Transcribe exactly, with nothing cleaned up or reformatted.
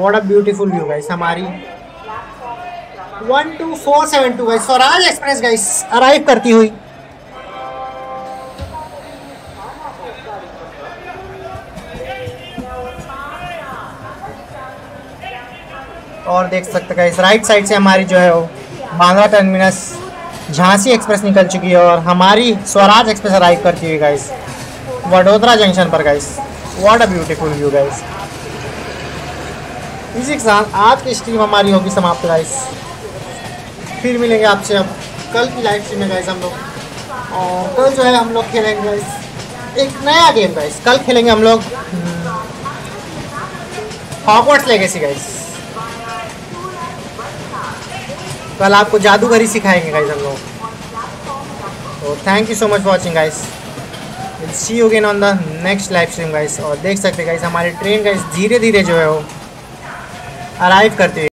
What a beautiful view guys. हमारी one two four seven two guys Swaraj express guys arrive करती हुई। और देख सकते गाइस राइट साइड से हमारी जो है वो बांद्रा टर्मिनस झांसी एक्सप्रेस निकल चुकी है और हमारी स्वराज एक्सप्रेस अराइव करती हुई गाइस वडोदरा जंक्शन पर guys. What a beautiful view guys. इसी के साथ आज की स्ट्रीम हमारी होगी समाप्त गाइस। फिर मिलेंगे आपसे अब कल की लाइव स्ट्रीम में गाइस हम लोग। और कल जो है हम लोग खेलेंगे गाइस एक नया गेम गाइस। कल खेलेंगे हम लोग हॉगवर्ट्स लेगेसी गाइस। कल आपको जादूगरी सिखाएंगे गाइस हम लोग। तो thank you so much for watching guys. Will see you again on the next live stream guys. और देख सकते गाइस हमारी ट्रेन गाइस धीरे धीरे जो है वो अराइव करती है।